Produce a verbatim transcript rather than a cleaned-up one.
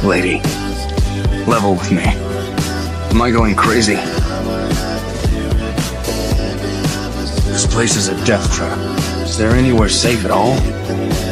lady. Level with me. Am I going crazy? This place is a death trap. Is there anywhere safe at all?